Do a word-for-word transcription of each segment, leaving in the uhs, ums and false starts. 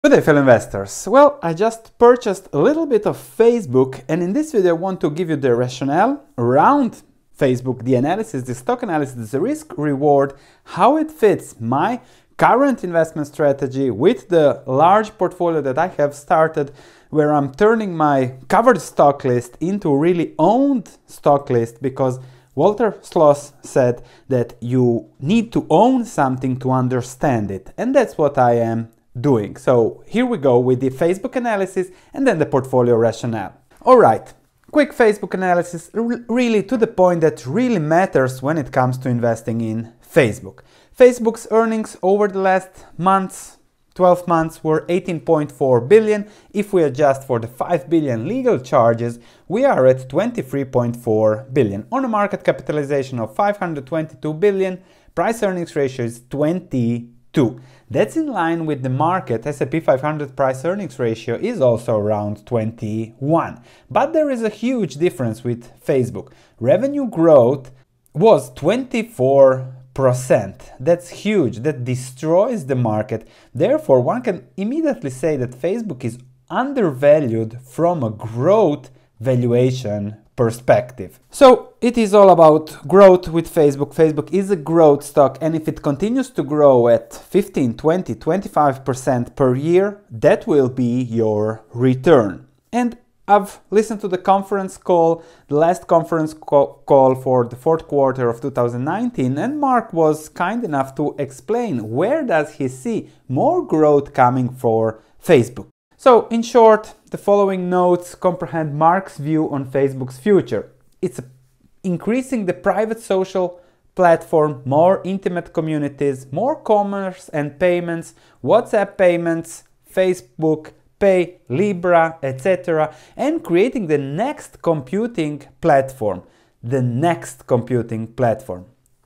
Good day, fellow investors. Well, I just purchased a little bit of Facebook, and in this video I want to give you the rationale around Facebook, the analysis, the stock analysis, the risk reward, how it fits my current investment strategy with the large portfolio that I have started, where I'm turning my covered stock list into a really owned stock list, because Walter Sloss said that you need to own something to understand it, and that's what I am doing. So here we go with the Facebook analysis and then the portfolio rationale. All right, quick Facebook analysis, really to the point that really matters when it comes to investing in Facebook. Facebook's earnings over the last months, twelve months, were eighteen point four billion. If we adjust for the five billion legal charges, we are at twenty-three point four billion. On a market capitalization of five hundred twenty-two billion, price earnings ratio is twenty-two. That's in line with the market. S and P five hundred price earnings ratio is also around twenty-one. But there is a huge difference with Facebook. Revenue growth was twenty-four percent. That's huge. That destroys the market. Therefore, one can immediately say that Facebook is undervalued from a growth valuation perspective. So it is all about growth with Facebook. Facebook is a growth stock, and if it continues to grow at fifteen, twenty, twenty-five percent per year, that will be your return. And I've listened to the conference call, the last conference call for the fourth quarter of two thousand nineteen, and Mark was kind enough to explain where does he see more growth coming for Facebook. So, in short, the following notes comprehend Mark's view on Facebook's future. It's increasing the private social platform, more intimate communities, more commerce and payments, WhatsApp payments, Facebook Pay, Libra, et cetera, and creating the next computing platform, the next computing platform.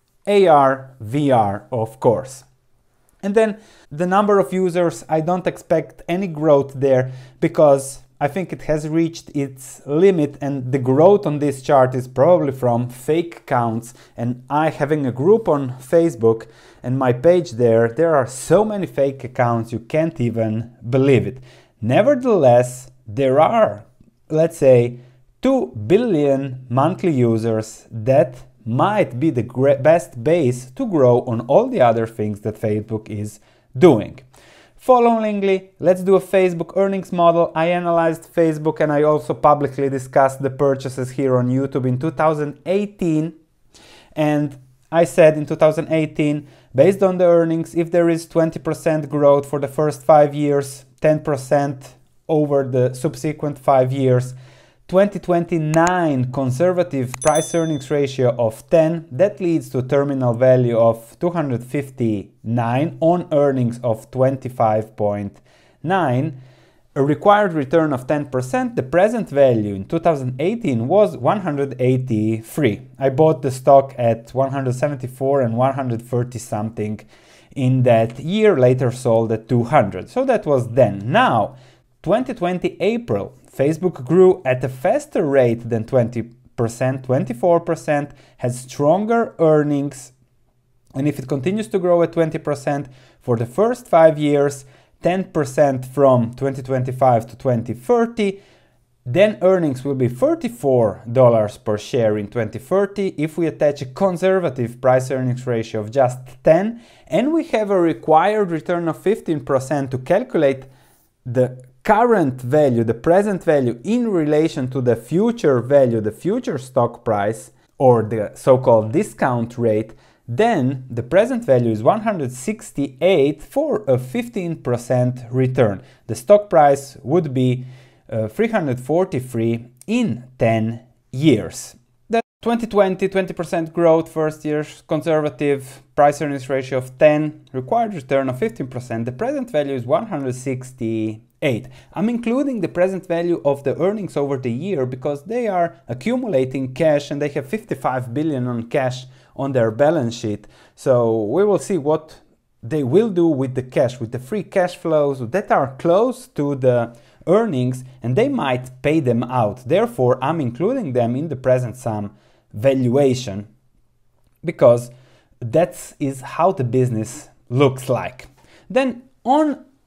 A R, V R, of course. And then the number of users, I don't expect any growth there, because I think it has reached its limit, and the growth on this chart is probably from fake accounts. And I, having a group on Facebook and my page there, there are so many fake accounts you can't even believe it. Nevertheless, there are, let's say, two billion monthly users that might be the best base to grow on all the other things that Facebook is doing. Followingly, let's do a Facebook earnings model. I analyzed Facebook, and I also publicly discussed the purchases here on YouTube in two thousand eighteen. And I said in two thousand eighteen, based on the earnings, if there is twenty percent growth for the first five years, ten percent over the subsequent five years, twenty twenty-nine conservative price earnings ratio of ten, that leads to a terminal value of two hundred fifty-nine on earnings of twenty-five point nine, a required return of ten percent. The present value in two thousand eighteen was one hundred eighty-three. I bought the stock at one hundred seventy-four and one hundred thirty something in that year, later sold at two hundred. So that was then. Now, twenty twenty April, Facebook grew at a faster rate than twenty percent, twenty-four percent, has stronger earnings, and if it continues to grow at twenty percent for the first five years, ten percent from twenty twenty-five to twenty thirty, then earnings will be thirty-four dollars per share in twenty thirty if we attach a conservative price earnings ratio of just ten, and we have a required return of fifteen percent to calculate the current value, the present value in relation to the future value, the future stock price, or the so-called discount rate, then the present value is one hundred sixty-eight for a fifteen percent return. The stock price would be uh, three hundred forty-three in ten years. The twenty twenty, twenty percent growth first year, conservative price earnings ratio of ten, required return of fifteen percent. The present value is one hundred sixty-eight. I'm including the present value of the earnings over the year because they are accumulating cash, and they have fifty-five billion on cash on their balance sheet. So we will see what they will do with the cash, with the free cash flows that are close to the earnings, and they might pay them out. Therefore, I'm including them in the present sum valuation, because that is how the business looks like. Then on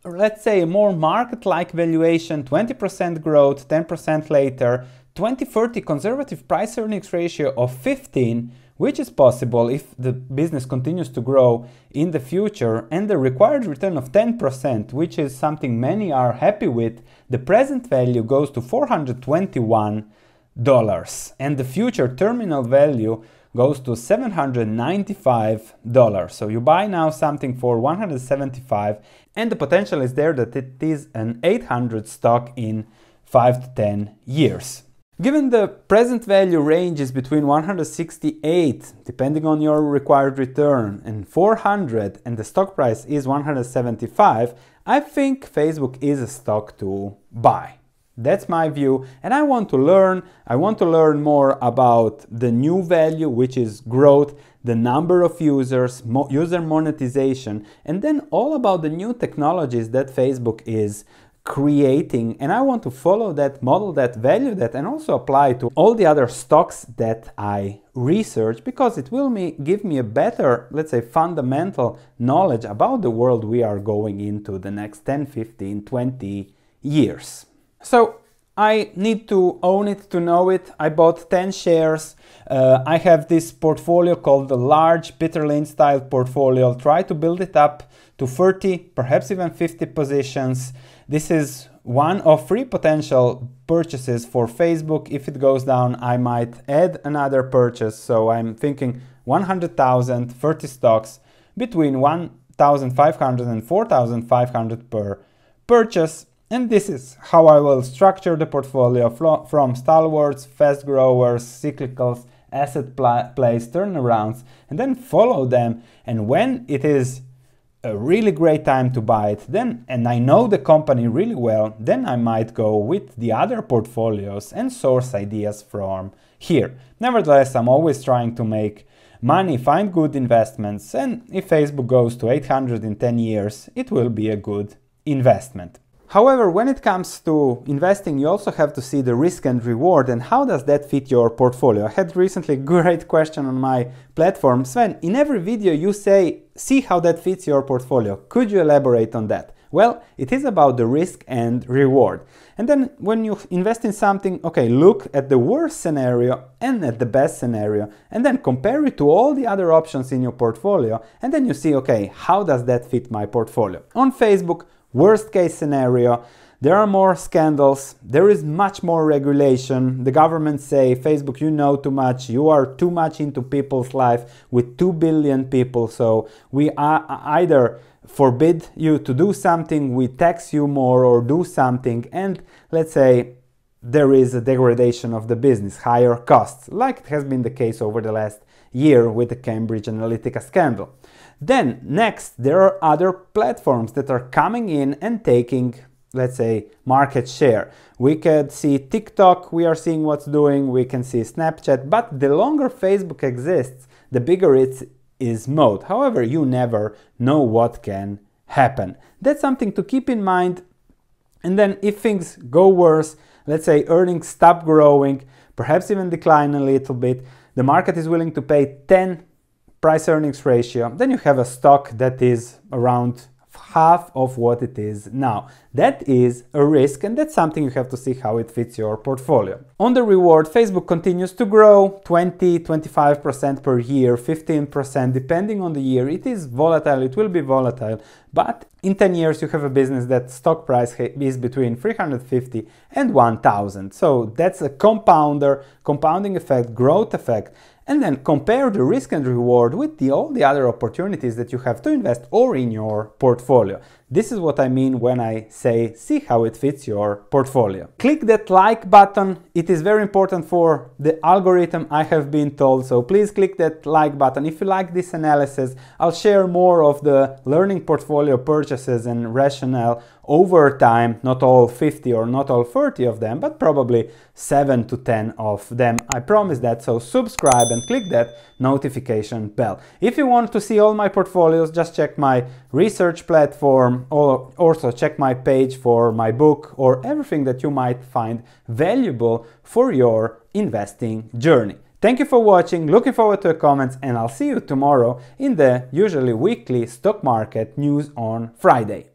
let's say, a more market-like valuation, twenty percent growth, ten percent later, twenty thirty conservative price earnings ratio of fifteen, which is possible if the business continues to grow in the future, and the required return of ten percent, which is something many are happy with, the present value goes to four hundred twenty-one dollars, and the future terminal value goes to seven hundred ninety-five dollars. So you buy now something for one hundred seventy-five dollars, and the potential is there that it is an eight hundred stock in five to ten years. Given the present value range is between one hundred sixty-eight, depending on your required return, and four hundred, and the stock price is one hundred seventy-five, I think Facebook is a stock to buy. That's my view, and I want to learn, I want to learn more about the new value, which is growth, the number of users, mo user monetization, and then all about the new technologies that Facebook is creating, and I want to follow that, model that, value that, and also apply to all the other stocks that I research, because it will me, give me a better, let's say, fundamental knowledge about the world we are going into the next ten, fifteen, twenty years. So I need to own it to know it. I bought ten shares. Uh, I have this portfolio called the large Peter Lynch style portfolio. I'll try to build it up to thirty, perhaps even fifty positions. This is one of three potential purchases for Facebook. If it goes down, I might add another purchase. So I'm thinking one hundred thousand, thirty stocks, between one thousand five hundred and four thousand five hundred per purchase. And this is how I will structure the portfolio from stalwarts, fast growers, cyclicals, asset plays, turnarounds, and then follow them. And when it is a really great time to buy it, then, and I know the company really well, then I might go with the other portfolios and source ideas from here. Nevertheless, I'm always trying to make money, find good investments, and if Facebook goes to eight hundred in ten years, it will be a good investment. However, when it comes to investing, you also have to see the risk and reward, and how does that fit your portfolio. I had recently a great question on my platform. Sven, in every video you say, see how that fits your portfolio. Could you elaborate on that? Well, it is about the risk and reward. And then when you invest in something, okay, look at the worst scenario and at the best scenario, and then compare it to all the other options in your portfolio, and then you see, okay, how does that fit my portfolio? On Facebook, worst case scenario, there are more scandals, there is much more regulation, the government say, Facebook, you know too much, you are too much into people's life with two billion people, so we are either forbid you to do something, we tax you more, or do something, and let's say there is a degradation of the business, higher costs, like it has been the case over the last year with the Cambridge Analytica scandal. Then next, there are other platforms that are coming in and taking, let's say, market share. We could see TikTok, we are seeing what's doing, we can see Snapchat, but the longer Facebook exists, the bigger it is moat. However, you never know what can happen. That's something to keep in mind. And then if things go worse, let's say earnings stop growing, perhaps even decline a little bit, the market is willing to pay ten price earnings ratio, then you have a stock that is around half of what it is now. That is a risk, and that's something you have to see how it fits your portfolio. On the reward, Facebook continues to grow twenty, twenty-five percent per year, fifteen percent depending on the year. It is volatile, it will be volatile, but in ten years you have a business that stock price is between three hundred fifty and one thousand. So that's a compounder, compounding effect, growth effect. And then compare the risk and reward with the, all the other opportunities that you have to invest or in your portfolio. This is what I mean when I say, see how it fits your portfolio. Click that like button. It is very important for the algorithm, I have been told. So please click that like button. If you like this analysis, I'll share more of the learning portfolio purchases and rationale over time, not all fifty or not all thirty of them, but probably seven to ten of them. I promise that. So subscribe and click that notification bell. If you want to see all my portfolios, just check my research platform, or also check my page for my book or everything that you might find valuable for your investing journey. Thank you for watching, looking forward to your comments, and I'll see you tomorrow in the usually weekly stock market news on Friday.